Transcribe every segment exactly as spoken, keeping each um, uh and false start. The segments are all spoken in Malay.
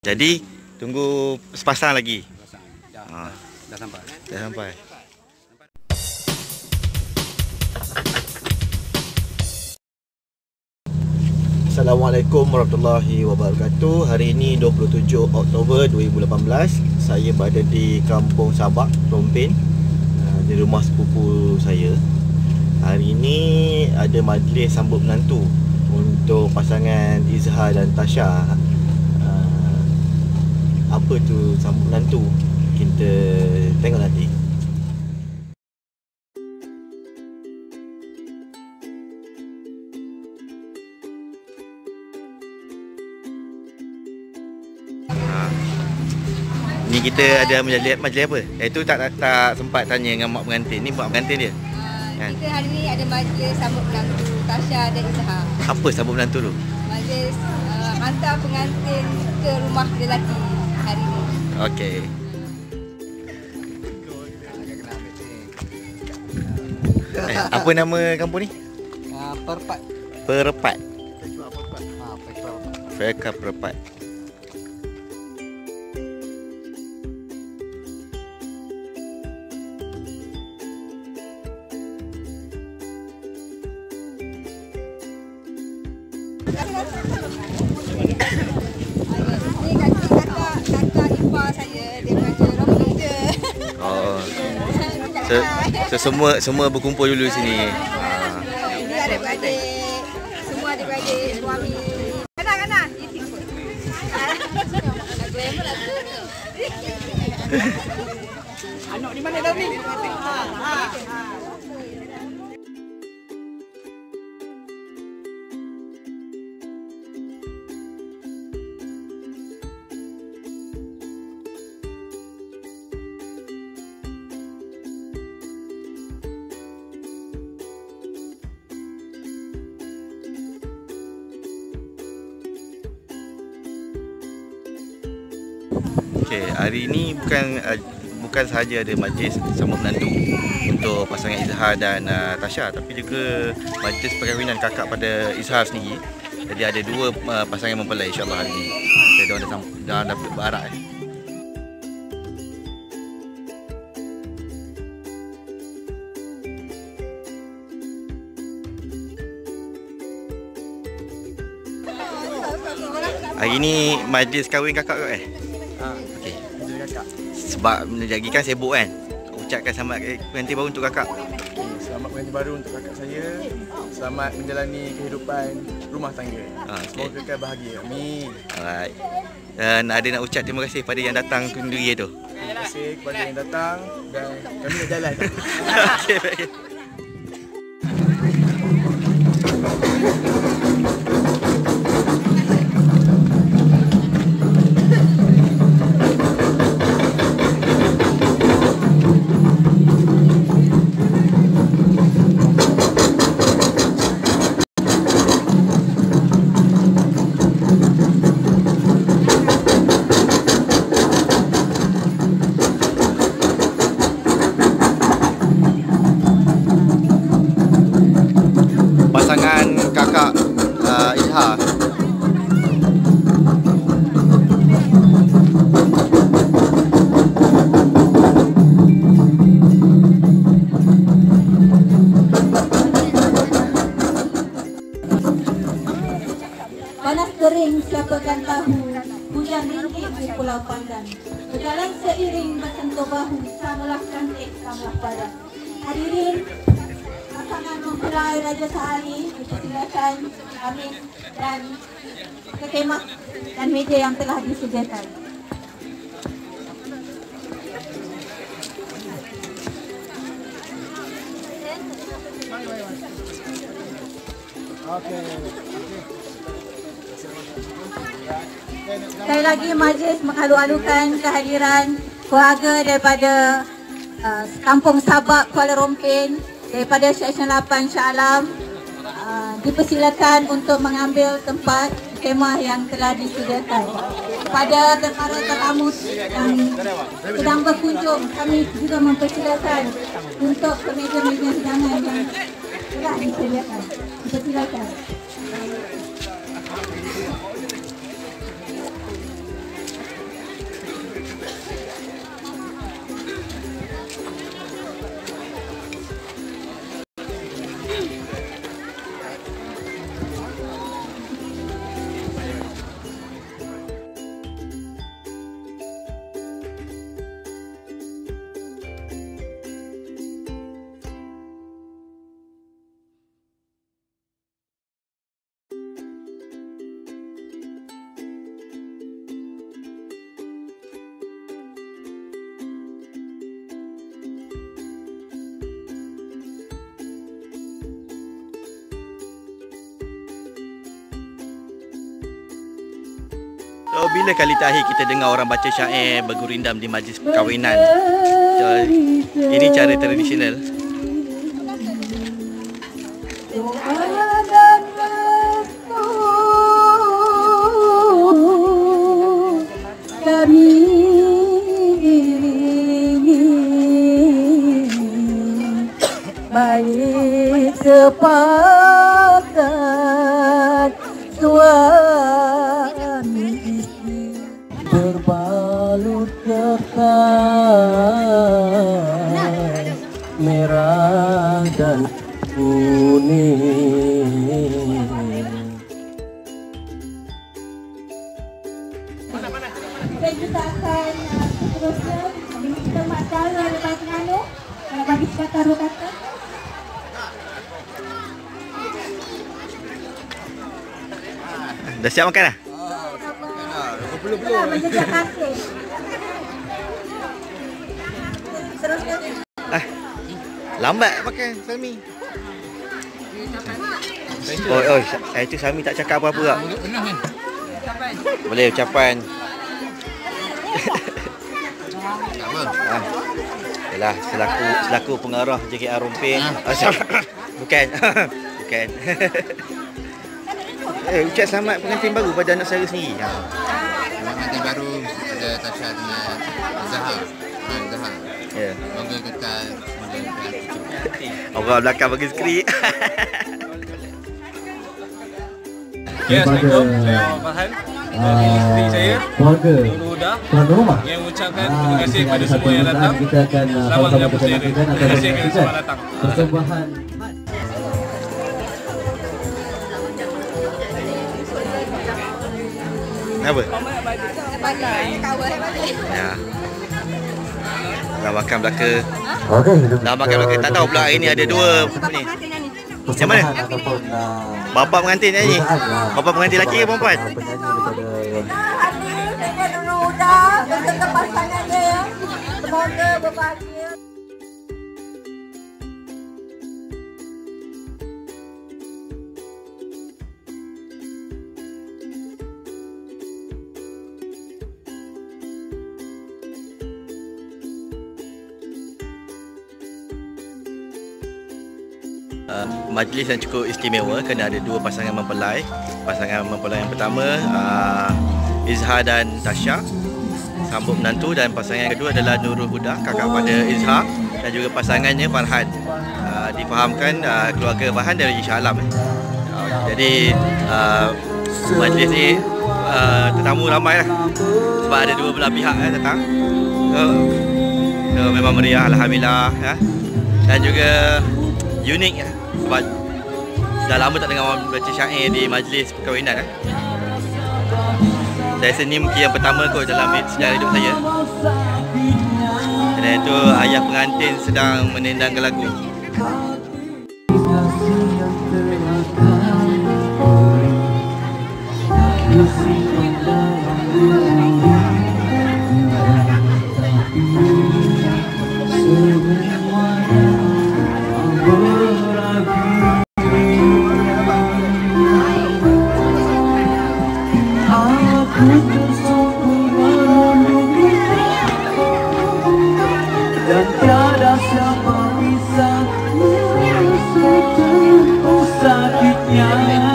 Jadi tunggu sepasang lagi. Sepasang. Dah, Ha. dah sampai. Dah sampai. Assalamualaikum warahmatullahi wabarakatuh. Hari ini dua puluh tujuh Oktober dua ribu lapan belas. Saya berada di Kampung Sabak, Rompin, di rumah sepupu saya. Hari ini ada majlis sambut menantu untuk pasangan Izhar dan Tasha. Apa tu sambut menantu? Kita tengok nanti. Ni kita ada majlis, majlis apa? Eh tu tak, tak tak sempat tanya dengan mak pengantin. Ni mak pengantin dia. Uh, kan? Kita hari ni ada majlis sambut menantu Tasha dan Izhar. Apa sambut menantu tu? Majlis uh, hantar pengantin ke rumah lelaki hari ni. Okey. Eh, apa nama kampung ni? Uh, Perpat. Perpat. Ha, Perpat. Feka Perpat. Ini kakak kakak ipar saya daripada Rompin je. Oh. So, so semua semua berkumpul dulu sini. Ha. Ini adik-beradik, semua adik-beradik, suami. Kanan kanan, ini pun. Nak glamour lah tu. Anak di mana dah ni? Ha ha. Okey, hari ini bukan uh, bukan sahaja ada majlis sambut menantu untuk pasangan Izhar dan uh, Tasha, tapi juga majlis perkahwinan kakak pada Izhar sendiri. Jadi ada dua uh, pasangan mempelai insya-Allah hari ini. Kita dah dah dah dapat berarak eh. Hari ini majlis kahwin kakak ke eh? Ha, Okey. dia kakak. Sebab lagi kan sibuk kan. Ucapkan selamat pengantin baru untuk kakak. Okay, selamat pengantin baru untuk kakak saya. Selamat menjalani kehidupan rumah tangga. Ha, okey. Semoga kekal bahagia. Amin. Alright. Dan ada nak ucap terima kasih pada yang datang kenduri tu. Terima kasih kepada yang datang dan kami nak jalan. Okey, baik. Pasangan kakak uh, Izhar. Panas kering siapakan tahu, hujan rintik di Pulau Pandan. Berjalan seiring bersentuh bahu, samalah cantik, samalah padan. Hadirin, pasangan mempelai Raja Sehari, dipersilakan Amin dan ke kemah dan meja yang telah disediakan. Sekali lagi majlis menghalu-halukan kehadiran keluarga daripada uh, Kampung Sabak, Kuala Rompin, daripada Seksyen lapan Shah Alam. Uh, dipersilakan untuk mengambil tempat kemah yang telah disediakan. Kepada para tetamu yang sedang berkunjung, kami juga mempersilakan untuk ke meja-meja hidangan yang telah disediakan. Dipersilakan. So, bila kali terakhir kita dengar orang baca syair bergurindam di majlis perkahwinan? So, ini cara tradisional. Baik sepakat suami istri berbalut ketan merah dan kuning. Kita juga akan seterusnya kita masalah lepas nganu bagi kata kata. Dah siap makan dah? Belum-belum. Menjejak kaki. Terusnya Ah, lambat makan Sami. Oh, oh, saya tu Sami tak cakap apa-apa tak? Boleh ucapan. Ah, yalah, selaku selaku pengarah J K R Rompin. Ah, bukan. Bukan. Eh, ucap selamat pengantin baru pada anak saya sendiri. Ha. Pengantin baru ada Tasha dengan Zahar. Ha, Zahar. Ya. Semoga kekal semoga Orang belakang bagi skrip. Ya, Assalamualaikum. Saya Farhan dari isteri saya, keluarga Nurul Huda, tuan rumah. yang mengucapkan Ah, terima kasih mungkin kepada ada semua satu yang minit datang. kita akan uh, Selamat sama-sama menyambut kita saya. lakukan Terima atau kasih kerana menyaksikan semua datang. persembahan. Kenapa? Bagi kawan bagi. Ya. Dah makan belaka. Okey, Dah makan belaka. Tak tahu pula hari ni ada dua ni. Macam mana? Ataupun uh, Bapa pengantin nyanyi. persembahan, uh, Bapa pengantin lelaki ke perempuan? uh, penyanyi daripada Saya dulu dah beserta pasangannya ya. Semoga berbahagia. Uh, majlis yang cukup istimewa kerana ada dua pasangan mempelai. Pasangan mempelai yang pertama uh, Izhar dan Tasha, sambut menantu, dan pasangan yang kedua adalah Nurul Huda, kakak pada Izhar, dan juga pasangannya Farhan. Uh, difahamkan uh, keluarga Farhan dari Shah Alam. Eh. Uh, jadi uh, majlis ni uh, tetamu ramai lah, sebab ada dua belah pihak eh, datang. So, so memang meriah, alhamdulillah ya. Dan juga unik ya, sebab dah lama tak dengar orang baca syair di majlis perkahwinan eh. Saya rasa ni mungkin yang pertama kot dalam sejarah hidup saya. Dan itu ayah pengantin sedang menendangkan lagu. dan tiada siapa bisa merasakan sakitnya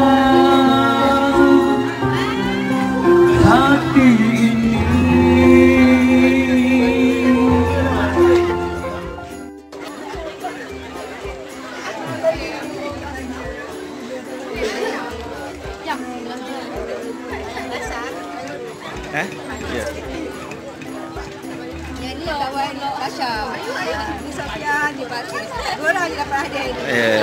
hati ini. Eh? Ya. Yang ni kawan Tasha. Ni Sofia, ni Bakir. Dua orang je dapat hadiah ini. Ya.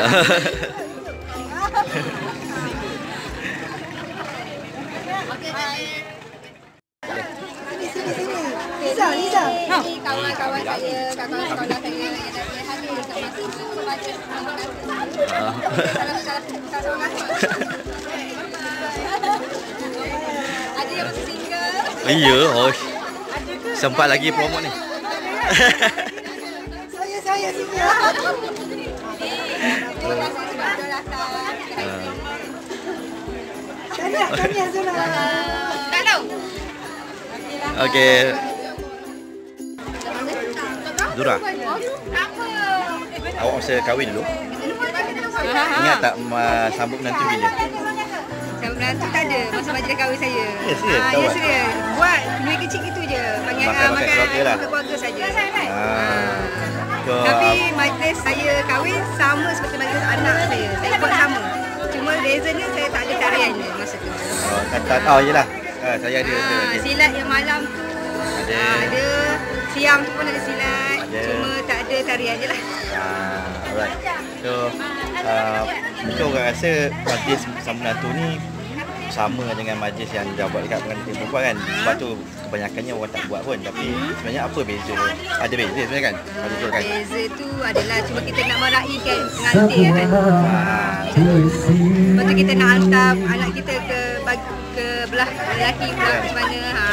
Liza, Liza. Ini kawan-kawan saya, kawan sekolah saya yang dapat hadiah kat masing membaca. Terima kasih. Salam-salam rahmat. Ada yang masih single. Ya, oh. Sempat lagi promote ni. Saya saya single. Terima kasih sebab sudah datang. Tahniah, tahniah Zura. Tak tahu. Okey. Zura, awak masa kahwin dulu, ingat tak uh, sambut menantu bila? Sambut menantu tak ada masa majlis kahwin saya. Ya, serius? Ah, ya, serius. Buat duit kecil gitu je. Panggil Makan- ah, makan keluarga lah. untuk keluarga saja. Ah. So, Tapi majlis saya kahwin sama seperti majlis anak saya. Saya buat sama. Cuma bezanya saya tak ada tarian je masa tu. oh, kata, oh yelah, uh, saya ada. ada, Ah, ada. silat yang malam tu Ada. ah, ada. Siang tu pun ada silat. Ada. Cuma tak ada tarian je lah. Ah, alright. So, uh, mungkin orang rasa majlis sambut menantu ni sama dengan majlis yang dah buat dekat pengantin perempuan kan. Sebab tu kebanyakannya orang tak buat pun. Tapi sebenarnya apa beza dia? Ada beza sebenarnya kan? Ada betul kan? Beza tu adalah cuma kita nak meraihkan pengantin kan. Ah, macam tu. Lepas tu kita nak hantar anak kita ke bagi, ke belah lelaki pula macam mana. Ha.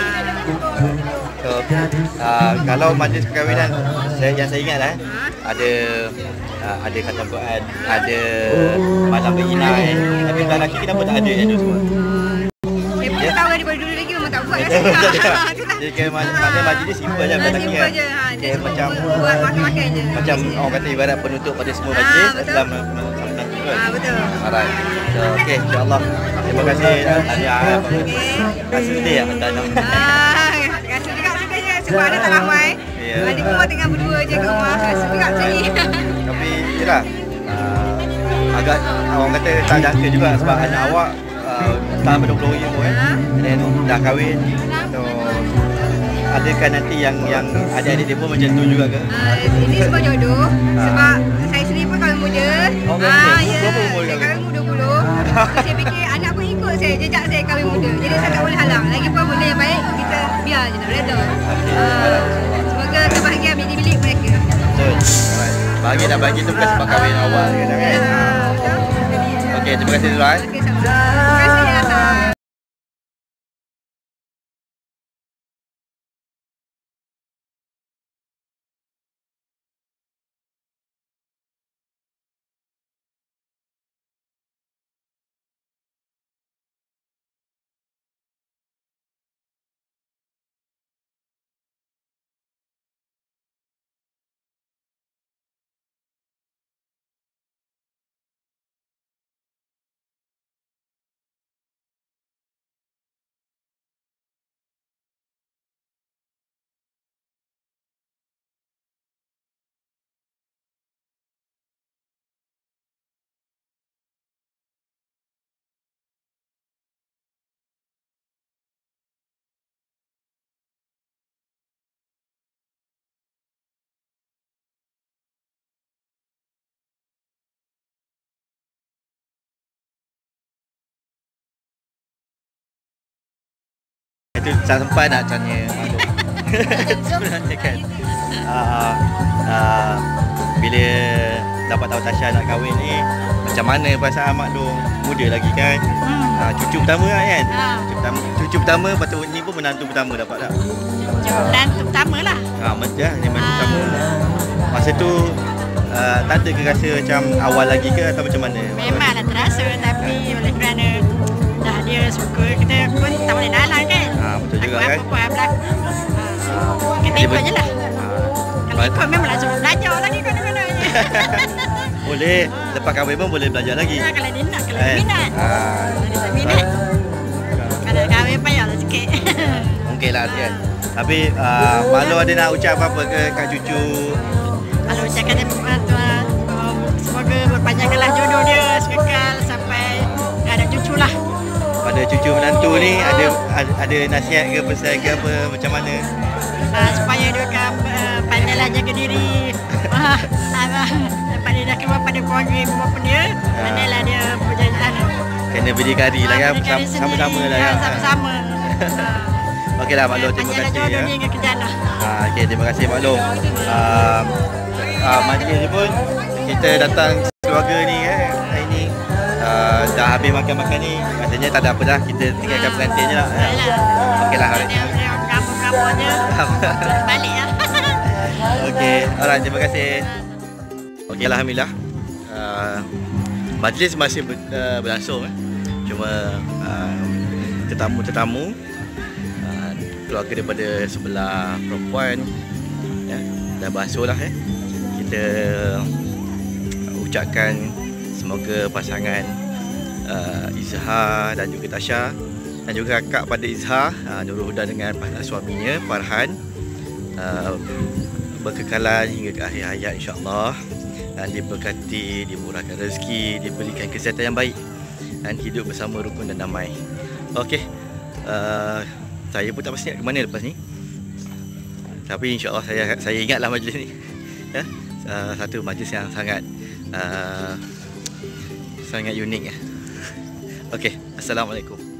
So, uh, kalau majlis perkahwinan saya, yang saya ingat lah, ada uh, ada khatam Quran, ada malam berinai. Tapi belah lelaki kenapa tak ada yang tu semua? Saya pun tak tahu daripada dulu lagi memang tak buat rasa. Itulah. Jadi kira majlis majlis dia simple je belah lelaki Simple kan. je. Ha, dia Kira cuma macam buat makan-makan je. macam orang kata ibarat penutup pada semua Ah, majlis betul. dalam sambut menantu kan. Ah, betul. Alright. So, okay, insyaAllah. Terima kasih Tahniah. Rasa sedih lah hantar anak. Ah, rasa juga sebenarnya sebab anak tak ramai. Ya. Adik rumah tengah berdua je kat rumah. Rasa juga macam ni. Tapi yelah, uh, agak orang kata tak jangka juga sebab anak awak uh, tak dua puluh umur kan. Dan dah kahwin. So, adakah nanti yang yang adik-adik dia pun macam tu juga ke? Ah, ini semua jodoh. Sebab saya sendiri pun kahwin muda. Oh, Ah, betul. ya. Berapa umur Saya kahwin? kahwin muda puluh. Saya fikir anak pun ikut saya, jejak saya kahwin muda. Jadi saya tak boleh halang. Lagipun benda yang baik kita biar je nak reda. Ah, semoga terbahagia menjadi milik mereka. Betul. Alright. Bagi dah bagi tu bukan sebab kahwin awal ke kan? Ah, betul. Okey, terima kasih Zura. Okey, sama. Terima kasih yang datang. Itu tak sempat nak tanya Maklum. Sebenarnya kan uh, uh, bila dapat tahu Tasha nak kahwin ni, macam mana perasaan Maklum? Muda lagi kan. Hmm. uh, Cucu pertama lah kan. Ha. Cucu pertama, cucu pertama lepas tu ni pun menantu pertama dapat tak? Menantu pertama lah. Ha, macam ni menantu pertama. Masa tu uh, tak ada ke rasa macam awal lagi ke atau macam mana? Memanglah terasa, tapi oleh kerana dah dia suka, kita pun tak boleh nalar kan. Ha, betul juga Aku kan. apa pun yang berlaku. Ha. Kita ikut je lah. Kalau ikut memanglah suruh belajar lagi kadang-kadang. Boleh, lepas kahwin pun boleh belajar lagi. Ha, kalau dia nak, kalau Eh, dia minat. ha. Kalau dia tak minat, kalau kahwin payahlah sikit. Mungkin lah kan. Tapi uh, Malu ada nak ucap apa-apa ke kat cucu? Kalau ucapkan dia tuan, semoga berpanjangkanlah jodoh dia sekekal sampai ada cucu lah. Pada cucu menantu ni ada ada, ada nasihat ke pesan ke apa macam mana? Uh, supaya dia kan uh, pandailah jaga diri. uh, uh, Lepas dia dah keluar pada keluarga ibu bapa dia, pandailah dia berjalan. Kena berdikari lah kan, berdikari sama-sama sendiri, lah kan. sama-sama. Okeylah Mak Long, terima Panjanglah kasih jodoh ya. dia ke kejana. Ha, okey, terima kasih Mak Long. Uh, uh, majlis ni pun kita datang keluarga ni kan hari ni. Uh, dah habis makan-makan ni, katanya tak ada apa dah, kita tinggalkan pengantin je lah. Okeylah. Dia kampung-kampung je. Balik lah. Okey, alright, terima kasih. Okey, alhamdulillah. Uh, majlis masih ber, uh, berlangsung eh. Cuma uh, tetamu-tetamu uh, keluarga daripada sebelah perempuan, ya, dah basuh lah eh. Kita ucapkan semoga pasangan uh, Izhar dan juga Tasha dan juga kakak pada Izhar, uh, Nurul Huda dengan suaminya Farhan, uh, berkekalan hingga ke akhir hayat insya-Allah, dan diberkati, dimurahkan rezeki, diberikan kesihatan yang baik dan hidup bersama rukun dan damai. Okey, uh, saya pun tak pasti nak ke mana lepas ni, tapi insya-Allah saya saya ingatlah majlis ni, ya, uh, satu majlis yang sangat uh, sangat unik ya. Okey, assalamualaikum.